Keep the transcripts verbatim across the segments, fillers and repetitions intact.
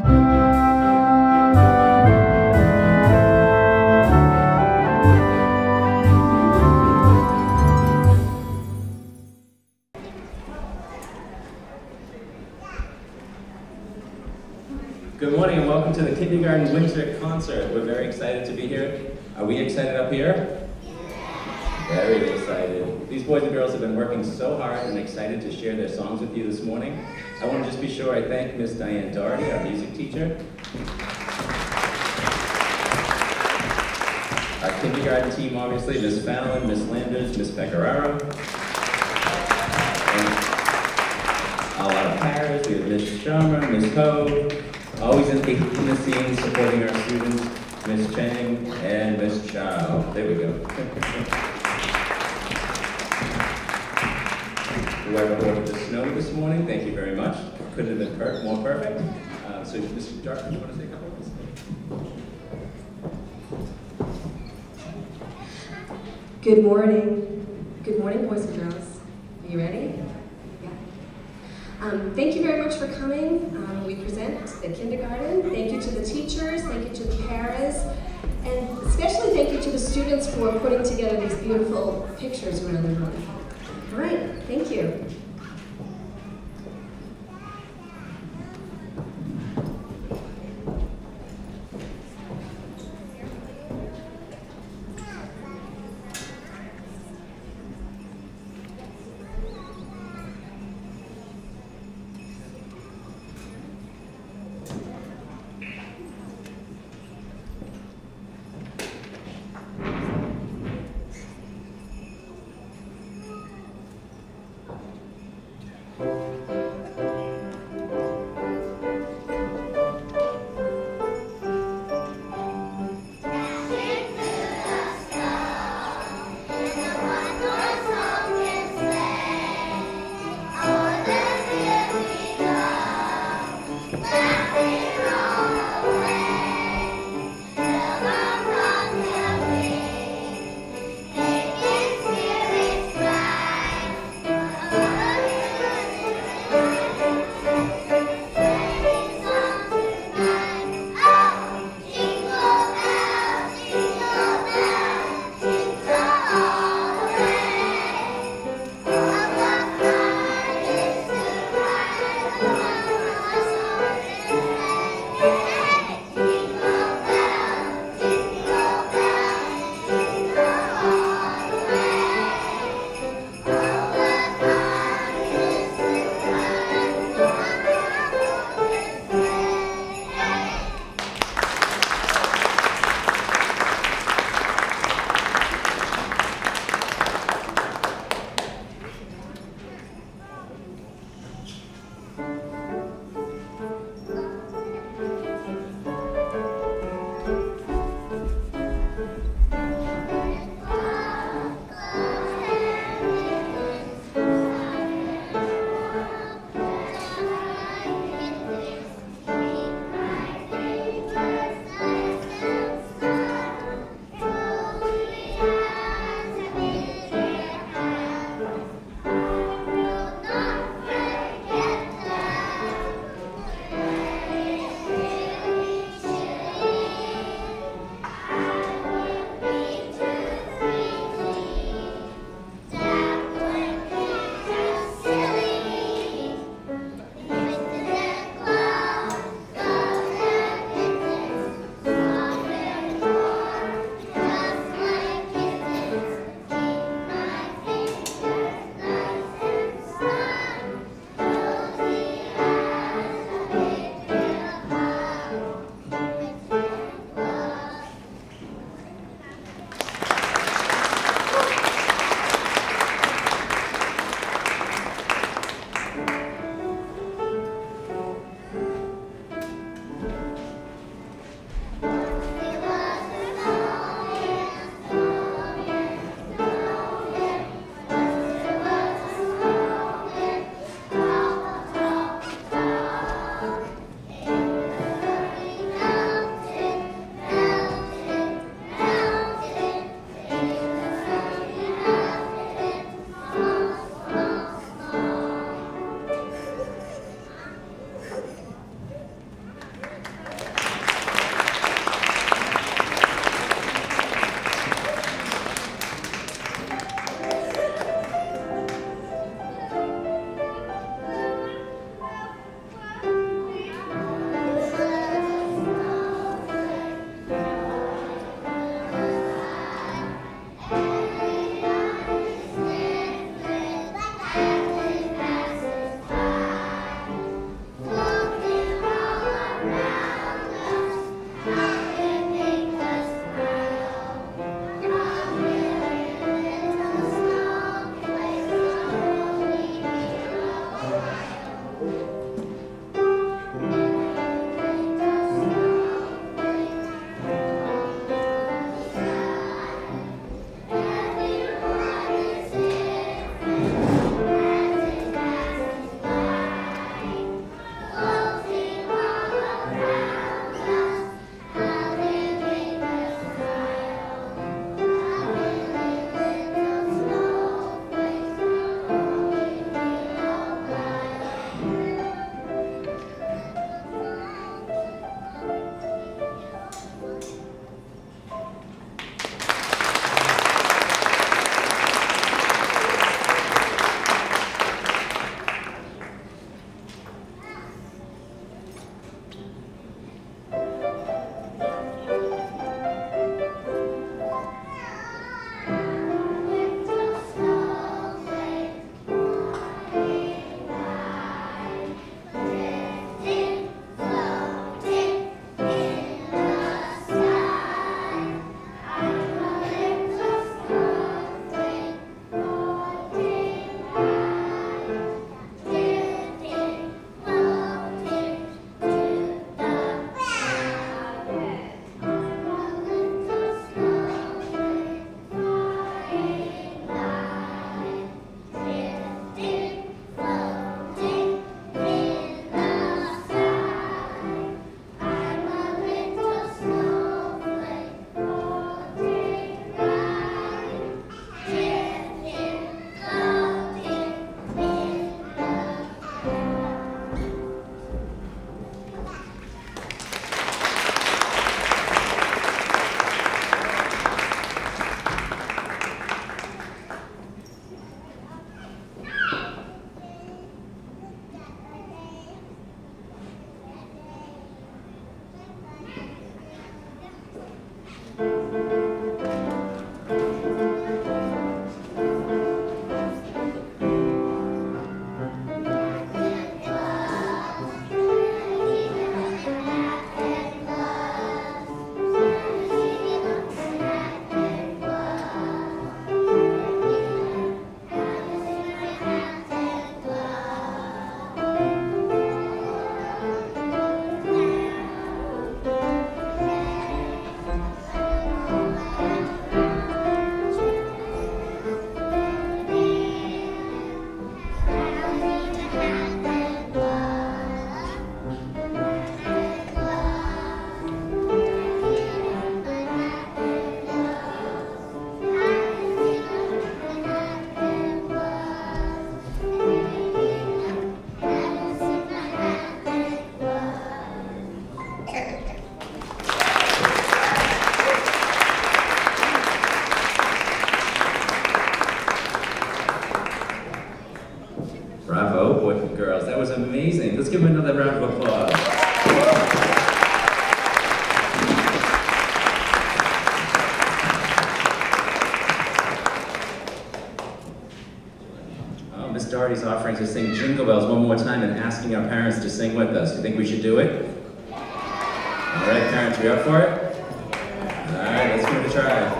Good morning and welcome to the Kindergarten Winter Concert. We're very excited to be here. Are we excited up here? Very excited. These boys and girls have been working so hard and excited to share their songs with you this morning. I want to just be sure I thank Miss Diane Doherty, our music teacher. Our kindergarten team, obviously, Miss Fallon, Miss Landers, Miss Pecoraro. And a lot of parents. We have Miss Sharma, Miss Ho. Always in the, in the scene supporting our students, Miss Chang and Miss Chow. There we go. Whoever ordered the snow this morning, thank you very much. Couldn't have been per more perfect. Uh, so, Mister Jarkin, you want to say a couple of words? Good morning. Good morning, boys and girls. Are you ready? Um, thank you very much for coming. Um, we present the kindergarten. Thank you to the teachers, thank you to the paras, and especially thank you to the students for putting together these beautiful pictures around the room. All right, thank you. Bravo, boys and girls. That was amazing. Let's give them another round of applause. Oh, Miss Doherty's offering to sing Jingle Bells one more time and asking our parents to sing with us. Do you think we should do it? All right, parents, are you up for it? All right, let's give it a try.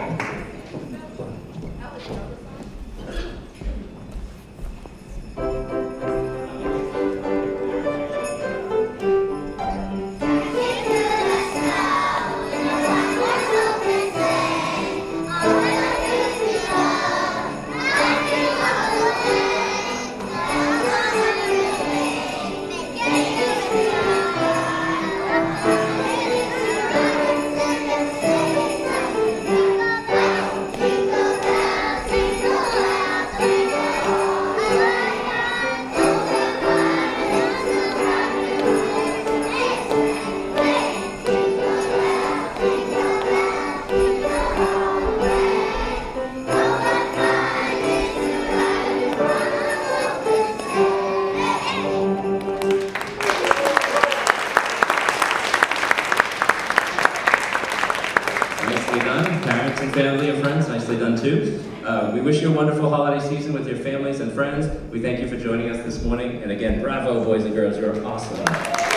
Nicely done. Parents and family and friends, nicely done too. Uh, we wish you a wonderful holiday season with your families and friends. We thank you for joining us this morning. And again, bravo, boys and girls, you're awesome.